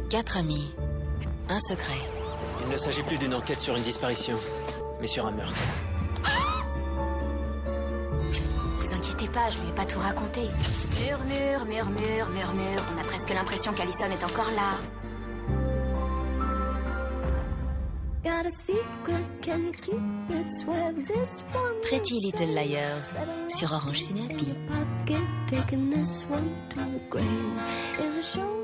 4 amis. Un secret. Il ne s'agit plus d'une enquête sur une disparition, mais sur un meurtre. Vous inquiétez pas, je lui ai pas tout raconté. Murmure, murmure, murmure. On a presque l'impression qu'Allison est encore là. Pretty Little Liars sur Orange Ciné Happy.